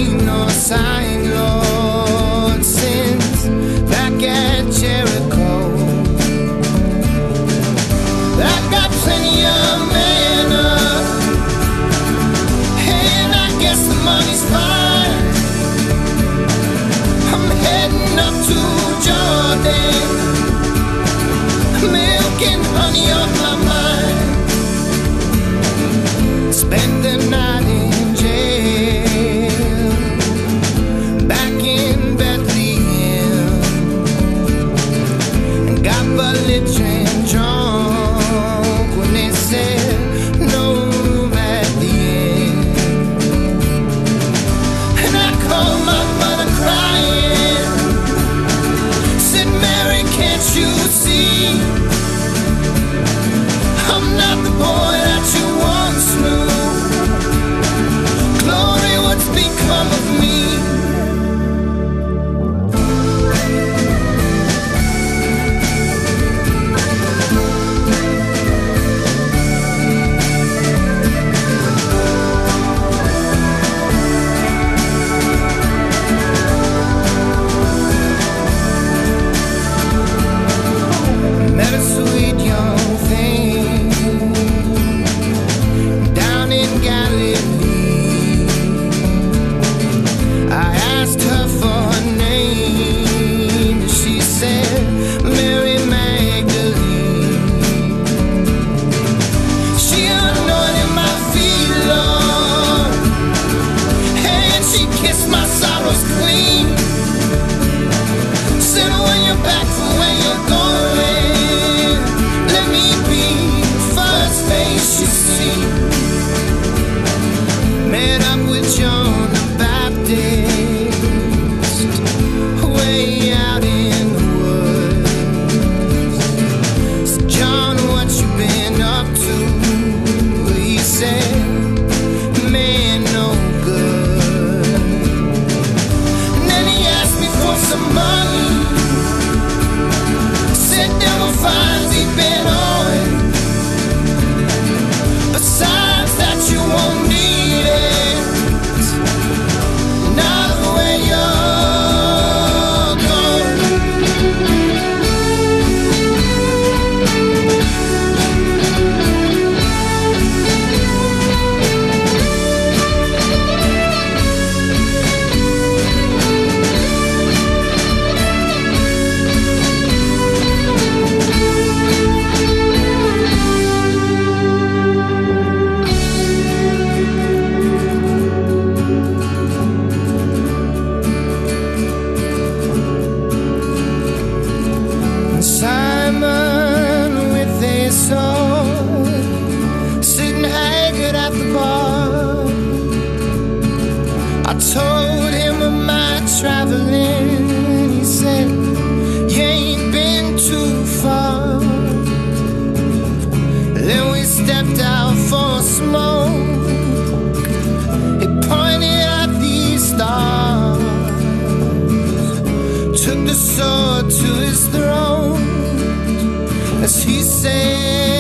seen nor signed, Lord, since back at Jericho. I got plenty of manna, and I guess the money's fine. I'm heading up to Jordan, milk and honey on my mind. Spend the night in jail, back in Bethlehem, and got belligerent drunk when they said no at the end. And I called my mother crying, said, Mary, can't you see? I'm not the boy that you once knew. Glory, what's become of me? Met a sweet young thing down in Galilee. I asked her for her name, and she said Mary Magdalene. She anointed my feet, Lord, and she kissed my sorrows clean. Said when you're back from where you're going, let me be the first face you see. Met up with John the Baptist way out in the woods. Said, John, what you been up to? He said, man, no good. And then he asked me for some money. Said devil finds he'd been on. Besides that, you won't need it. Not the way you're going. Simon with a sword, sitting haggard at the bar. I told him of my traveling. He said, you ain't been too far. Then we stepped out for a smoke. He pointed at these stars, took the sword to his throat as he said,